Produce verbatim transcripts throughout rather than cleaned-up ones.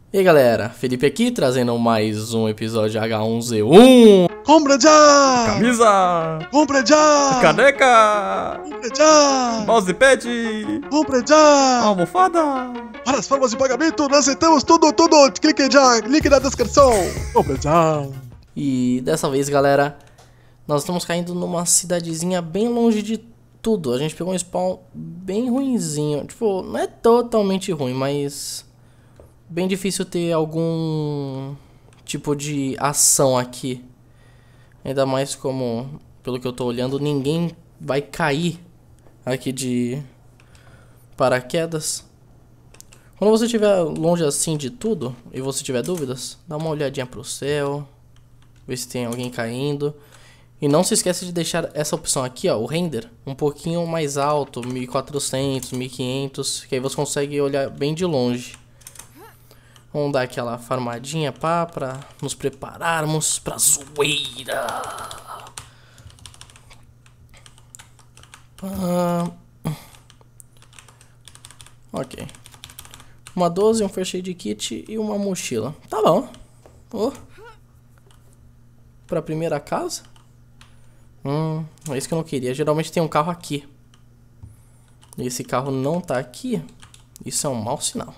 E aí galera, Felipe aqui trazendo mais um episódio H um Z um. Compra já! Camisa! Compra já! Caneca! Compra já! Mousepad! Compra já! Almofada! Para as formas de pagamento, nós aceitamos tudo, tudo! Clique já! Link na descrição! Compra já! E dessa vez galera, nós estamos caindo numa cidadezinha bem longe de tudo. A gente pegou um spawn bem ruinzinho. Tipo, não é totalmente ruim, mas bem difícil ter algum tipo de ação aqui. Ainda mais como, pelo que eu tô olhando, ninguém vai cair aqui de paraquedas. Quando você estiver longe assim de tudo e você tiver dúvidas, dá uma olhadinha pro céu, ver se tem alguém caindo. E não se esqueça de deixar essa opção aqui, ó, o render, um pouquinho mais alto, mil e quatrocentos, mil e quinhentos, que aí você consegue olhar bem de longe. Vamos dar aquela farmadinha pá, pra nos prepararmos pra zoeira. Ah, ok. Uma doze, um first aid kit e uma mochila. Tá bom. Oh. Pra primeira casa. Hum, é isso que eu não queria. Geralmente tem um carro aqui. E esse carro não tá aqui. Isso é um mau sinal.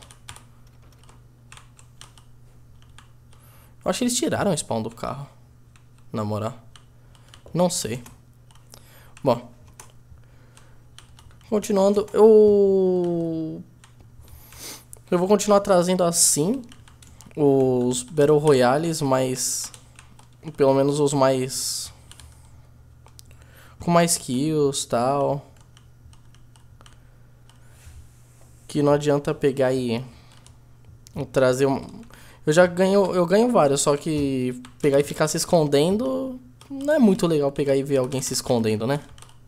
Eu acho que eles tiraram o spawn do carro. Na moral. Não sei. Bom. Continuando. Eu... Eu vou continuar trazendo assim. Os Battle Royales, mas... Pelo menos os mais... Com mais kills e tal. Que não adianta pegar e... Trazer um... Eu já ganho, eu ganho vários, só que pegar e ficar se escondendo não é muito legal pegar e ver alguém se escondendo, né?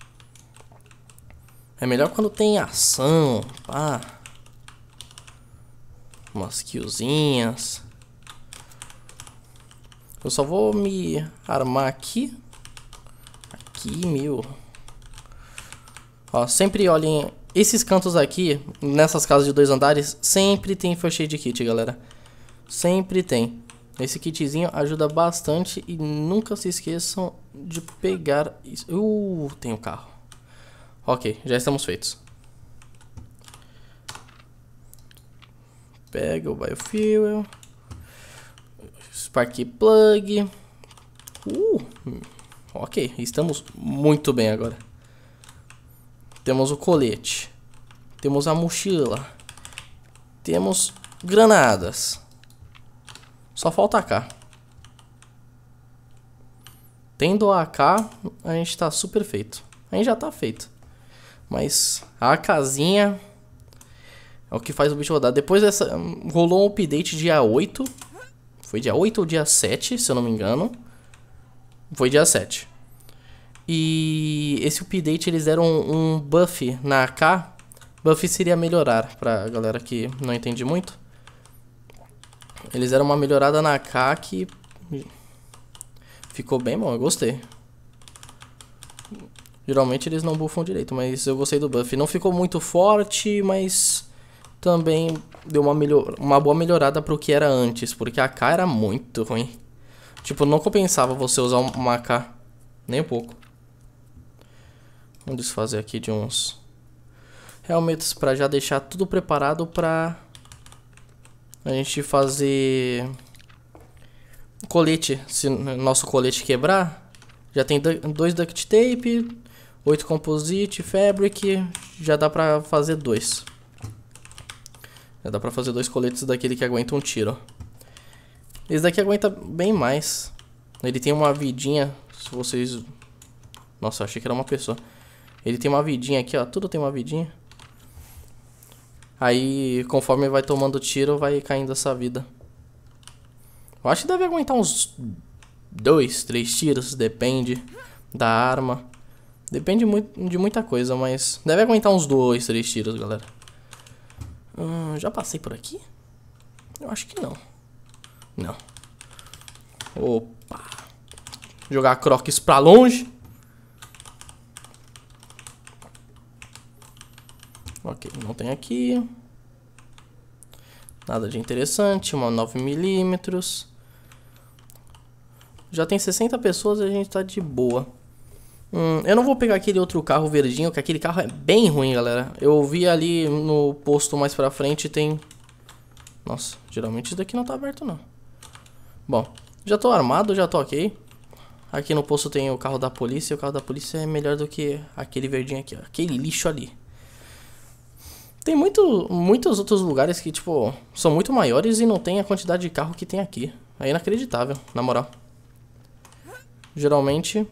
É melhor quando tem ação, pá. Umas killzinhas. Eu só vou me armar aqui. Aqui, meu. Ó, sempre olhem esses cantos aqui, nessas casas de dois andares, sempre tem first aid kit, galera. Sempre tem. Esse kitzinho ajuda bastante e nunca se esqueçam de pegar isso. Uh, tem um carro. Ok, já estamos feitos. Pega o biofuel. Spark plug. Uh, ok, estamos muito bem agora. Temos o colete. Temos a mochila. Temos granadas. Só falta A K. Tendo a AK, a gente tá super feito. A gente já tá feito. Mas a AKzinha é o que faz o bicho rodar. Depois dessa... Rolou um update dia oito. Foi dia oito ou dia sete, se eu não me engano. Foi dia sete. E esse update eles deram um, um buff na A K. Buff seria melhorar, pra galera que não entende muito. Eles deram uma melhorada na A K que ficou bem bom, eu gostei. Geralmente eles não buffam direito, mas eu gostei do buff. Não ficou muito forte, mas também deu uma, melhor... uma boa melhorada pro que era antes, porque a A K era muito ruim. Tipo, não compensava você usar uma A K, nem um pouco. Vamos desfazer aqui de uns helmets pra já deixar tudo preparado pra... A gente fazer colete, se nosso colete quebrar, já tem dois duct tape, oito composite, fabric, já dá pra fazer dois. Já dá pra fazer dois coletes daquele que aguenta um tiro. Esse daqui aguenta bem mais. Ele tem uma vidinha, se vocês... Nossa, eu achei que era uma pessoa. Ele tem uma vidinha aqui, ó, tudo tem uma vidinha. Aí, conforme vai tomando tiro, vai caindo essa vida. Eu acho que deve aguentar uns dois, três tiros, depende da arma. Depende muito, de muita coisa, mas deve aguentar uns dois, três tiros, galera. Hum, já passei por aqui? Eu acho que não. Não. Opa. Jogar croques pra longe. Ok, não tem aqui. Nada de interessante, uma nove milímetros. Já tem sessenta pessoas e a gente tá de boa. Hum, eu não vou pegar aquele outro carro verdinho, que aquele carro é bem ruim, galera. Eu vi ali no posto mais pra frente tem... Nossa, geralmente isso daqui não tá aberto não. Bom, já tô armado, já tô ok. Aqui no posto tem o carro da polícia. E o carro da polícia é melhor do que aquele verdinho aqui, ó. Aquele lixo ali. Tem muito, muitos outros lugares que, tipo, são muito maiores e não tem a quantidade de carro que tem aqui. É inacreditável, na moral. Geralmente,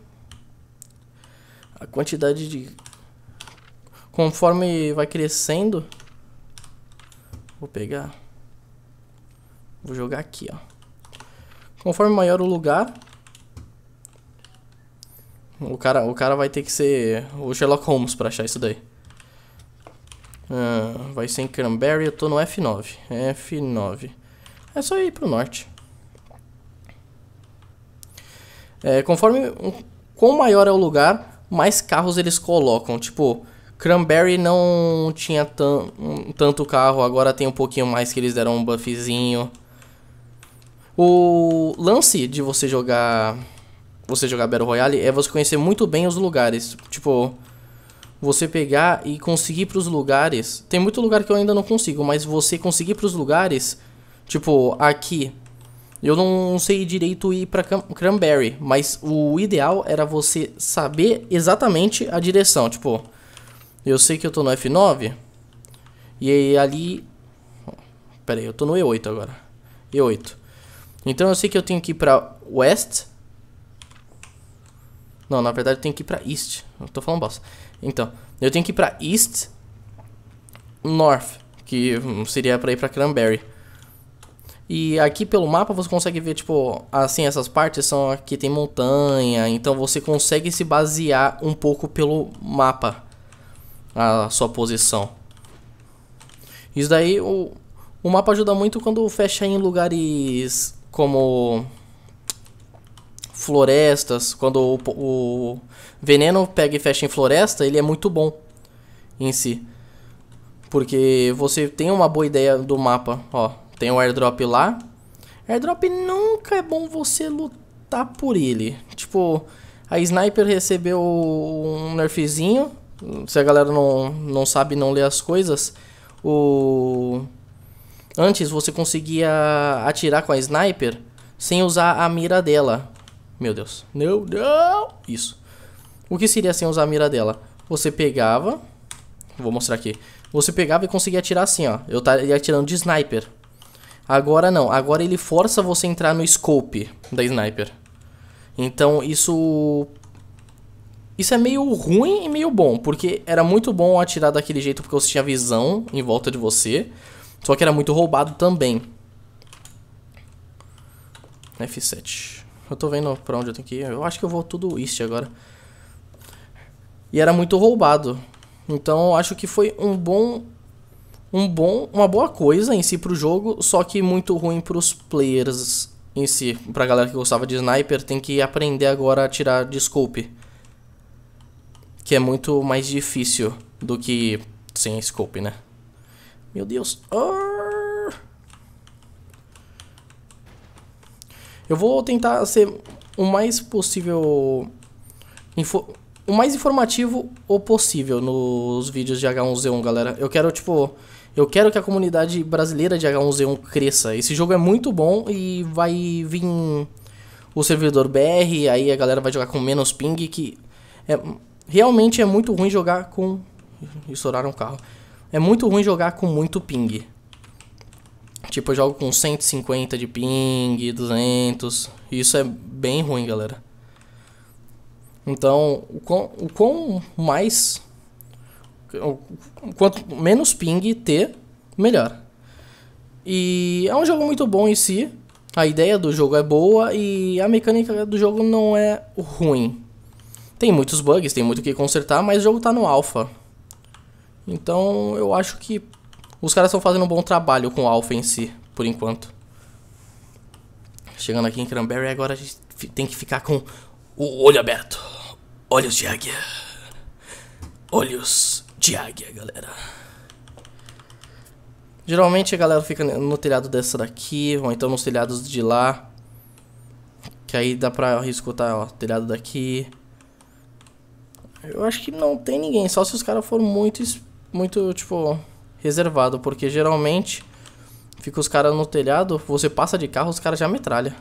a quantidade de... Conforme vai crescendo... Vou pegar... Vou jogar aqui, ó. Conforme maior o lugar... O cara, o cara vai ter que ser o Sherlock Holmes pra achar isso daí. Ah, vai ser em Cranberry, eu tô no F nove. F nove. É só ir pro norte. É, conforme... Quanto maior é o lugar, mais carros eles colocam. Tipo, Cranberry não tinha tan, tanto carro, agora tem um pouquinho mais que eles deram um buffzinho. O lance de você jogar... Você jogar Battle Royale é você conhecer muito bem os lugares. Tipo, você pegar e conseguir pros lugares. Tem muito lugar que eu ainda não consigo, mas você conseguir pros lugares. Tipo, aqui eu não sei direito ir pra Cranberry, mas o ideal era você saber exatamente a direção. Tipo, eu sei que eu tô no F nove. E aí ali... Pera aí, eu tô no E oito agora. E oito. Então eu sei que eu tenho que ir pra West. Não, na verdade eu tenho que ir pra East. Eu tô falando bosta. Então, eu tenho que ir pra East, North, que seria pra ir pra Cranberry. E aqui pelo mapa você consegue ver, tipo, assim, essas partes são aqui tem montanha. Então você consegue se basear um pouco pelo mapa, a sua posição. Isso daí, o, o mapa ajuda muito quando fecha em lugares como... florestas, quando o, o veneno pega e fecha em floresta, ele é muito bom em si. Porque você tem uma boa ideia do mapa, ó. Tem o airdrop lá. Airdrop nunca é bom você lutar por ele. Tipo, a Sniper recebeu um nerfzinho. Se a galera não, não sabe, não lê as coisas. O... Antes você conseguia atirar com a Sniper sem usar a mira dela. Meu Deus. Não, não. Isso. O que seria sem usar a mira dela? Você pegava... Vou mostrar aqui. Você pegava e conseguia atirar assim, ó. Eu estaria atirando de sniper. Agora não. Agora ele força você a entrar no scope da sniper. Então isso... Isso é meio ruim e meio bom. Porque era muito bom atirar daquele jeito porque você tinha visão em volta de você. Só que era muito roubado também. F sete. Eu tô vendo pra onde eu tenho que ir. Eu acho que eu vou tudo East agora. E era muito roubado. Então eu acho que foi um bom... Um bom... Uma boa coisa em si pro jogo. Só que muito ruim pros players em si. Pra galera que gostava de sniper, tem que aprender agora a atirar de scope. Que é muito mais difícil do que sem scope, né? Meu Deus. Eu vou tentar ser o mais possível... Info... O mais informativo o possível nos vídeos de H um Z um, galera. Eu quero, tipo... Eu quero que a comunidade brasileira de H um Z um cresça. Esse jogo é muito bom e vai vir o servidor B R, aí a galera vai jogar com menos ping, que... É... Realmente é muito ruim jogar com... Estouraram um carro. É muito ruim jogar com muito ping. Tipo, eu jogo com cento e cinquenta de ping, duzentos. Isso é bem ruim, galera. Então, o quão, o quão mais... O quanto menos ping ter, melhor. E é um jogo muito bom em si. A ideia do jogo é boa e a mecânica do jogo não é ruim. Tem muitos bugs, tem muito o que consertar, mas o jogo tá no alpha. Então, eu acho que os caras estão fazendo um bom trabalho com o alpha em si, por enquanto. Chegando aqui em Cranberry, agora a gente tem que ficar com o olho aberto. Olhos de águia. Olhos de águia, galera. Geralmente a galera fica no telhado dessa daqui, ou então nos telhados de lá. Que aí dá pra escutar, ó, telhado daqui. Eu acho que não tem ninguém, só se os caras forem muito, muito, tipo, reservado. Porque geralmente fica os caras no telhado, você passa de carro, os caras já metralham.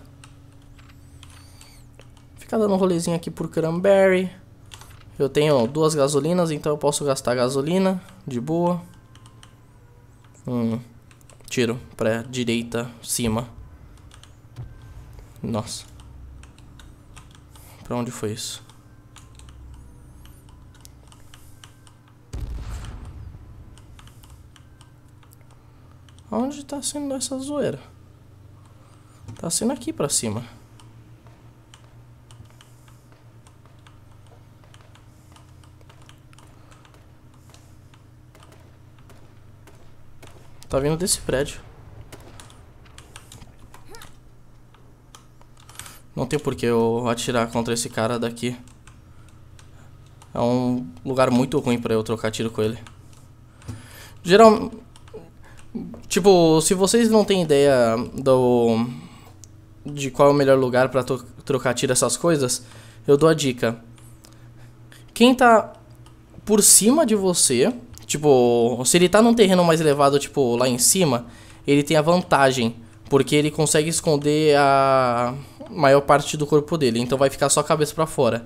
Fica dando um rolezinho aqui por Cranberry. Eu tenho duas gasolinas, então eu posso gastar gasolina de boa. Hum, tiro pra direita, cima. Nossa. Pra onde foi isso? Onde tá sendo essa zoeira? Tá sendo aqui pra cima. Tá vindo desse prédio. Não tem por que eu atirar contra esse cara daqui. É um lugar muito ruim pra eu trocar tiro com ele. Geral... Tipo, se vocês não têm ideia do... de qual é o melhor lugar pra trocar tiro, essas coisas, eu dou a dica. Quem tá por cima de você... Tipo, se ele tá num terreno mais elevado, tipo, lá em cima, ele tem a vantagem, porque ele consegue esconder a maior parte do corpo dele, então vai ficar só a cabeça pra fora.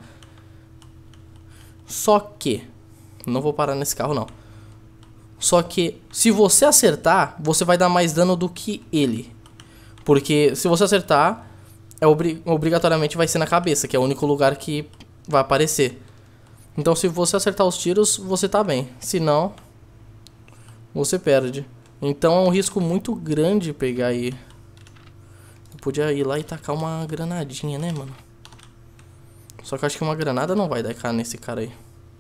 Só que, não vou parar nesse carro não. Só que, se você acertar, você vai dar mais dano do que ele. Porque se você acertar, é obri obrigatoriamente vai ser na cabeça, que é o único lugar que vai aparecer. Então se você acertar os tiros, você tá bem. Se não, você perde. Então é um risco muito grande pegar aí. Eu podia ir lá e tacar uma granadinha, né, mano? Só que eu acho que uma granada não vai dar cara nesse cara aí.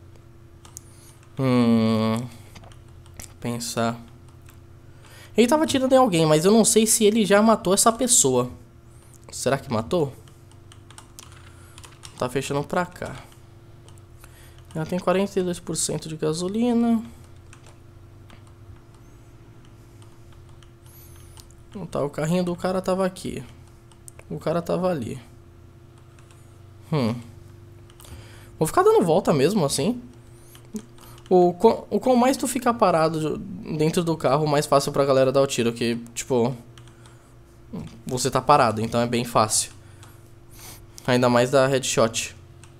Hum... Pensar... Ele tava atirando em alguém, mas eu não sei se ele já matou essa pessoa. Será que matou? Tá fechando pra cá. Já tem quarenta e dois por cento de gasolina. Tá, o carrinho do cara tava aqui. O cara tava ali. Hum. Vou ficar dando volta mesmo assim. O, o quanto mais tu ficar parado dentro do carro, mais fácil pra galera dar o tiro. Que, tipo... Você tá parado, então é bem fácil. Ainda mais da headshot.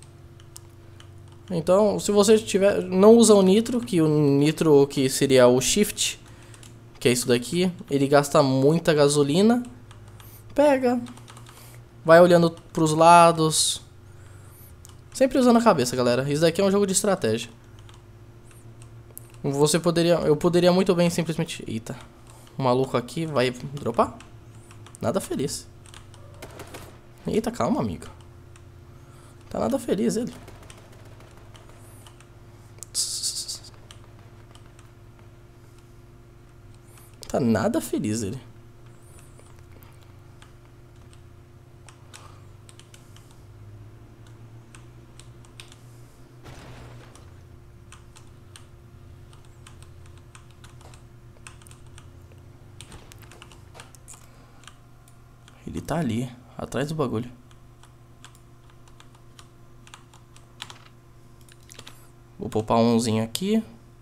Então, se você tiver... Não usa o nitro, que o nitro que seria o shift, que é isso daqui. Ele gasta muita gasolina. Pega. Vai olhando pros lados. Sempre usando a cabeça, galera. Isso daqui é um jogo de estratégia. Você poderia... Eu poderia muito bem simplesmente... Eita. O maluco aqui vai dropar? Nada feliz. Eita, calma, amigo. Tá nada feliz ele. Tá nada feliz ele. Ele tá ali, atrás do bagulho. Vou poupar umzinho aqui.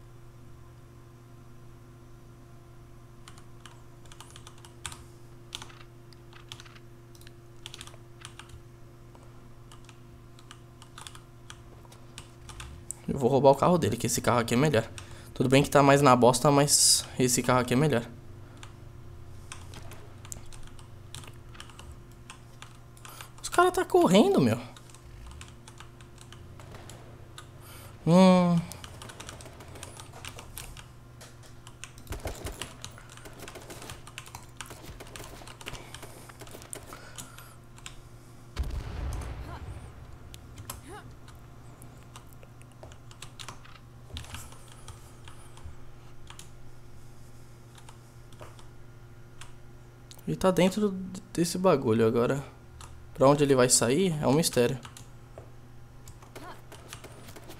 Eu vou roubar o carro dele, que esse carro aqui é melhor. Tudo bem que tá mais na bosta, mas esse carro aqui é melhor. Os caras tá correndo, meu. Hum... Ele tá dentro desse bagulho agora. Pra onde ele vai sair é um mistério.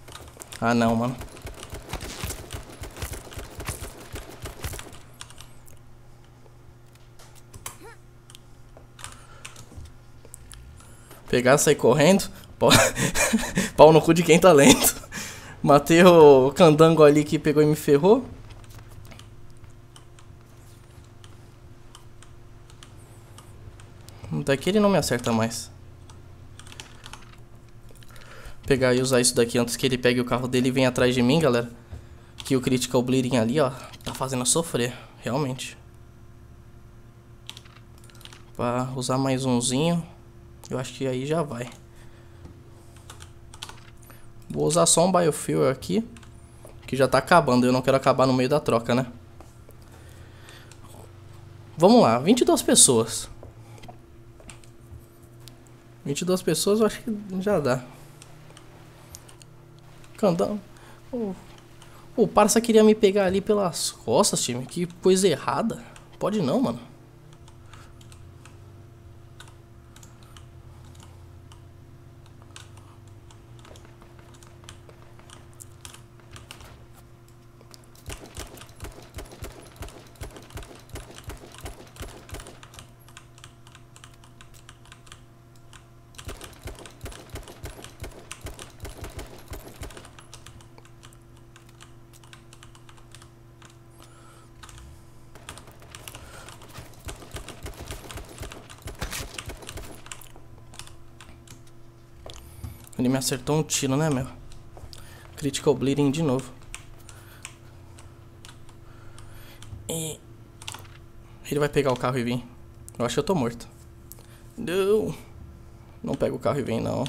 Ah não, mano. Pegar, sair correndo. Pau, Pau no cu de quem tá lento. Matei o candango ali que pegou e me ferrou. Daqui ele não me acerta mais. Pegar e usar isso daqui antes que ele pegue o carro dele e venha atrás de mim, galera. Que o Critical Bleeding ali, ó, tá fazendo sofrer, realmente. Pra usar mais umzinho, eu acho que aí já vai. Vou usar só um Biofuel aqui, que já tá acabando, eu não quero acabar no meio da troca, né? Vamos lá, vinte e duas pessoas. vinte e duas pessoas eu acho que já dá. Candão. O, o parça queria me pegar ali pelas costas, time. Que coisa errada. Pode não, mano. Ele me acertou um tiro, né, meu? Critical Bleeding de novo. E... ele vai pegar o carro e vir. Eu acho que eu tô morto. Não. Não pega o carro e vem, não.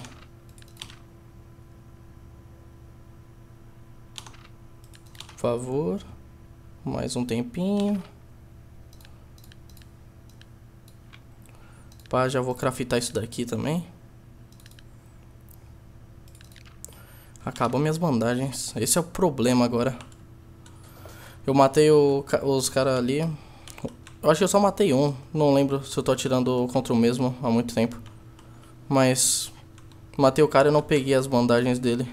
Por favor. Mais um tempinho. Pá, já vou craftar isso daqui também. Acabou minhas bandagens. Esse é o problema agora. Eu matei o, os caras ali. Eu acho que eu só matei um. Não lembro se eu tô atirando contra o mesmo há muito tempo. Mas matei o cara e não peguei as bandagens dele.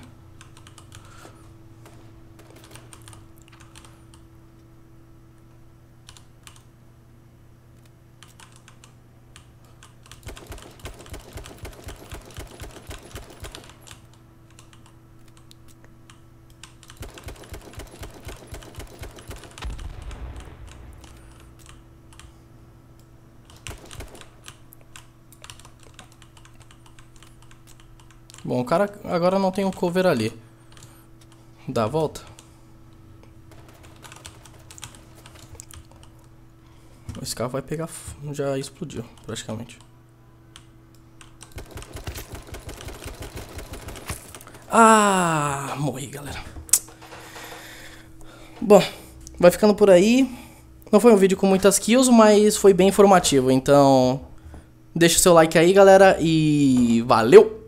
Bom, o cara agora não tem um cover ali. Dá a volta. Esse carro vai pegar... já explodiu, praticamente. Ah, morri, galera. Bom, vai ficando por aí. Não foi um vídeo com muitas kills, mas foi bem informativo. Então, deixa o seu like aí, galera. E valeu!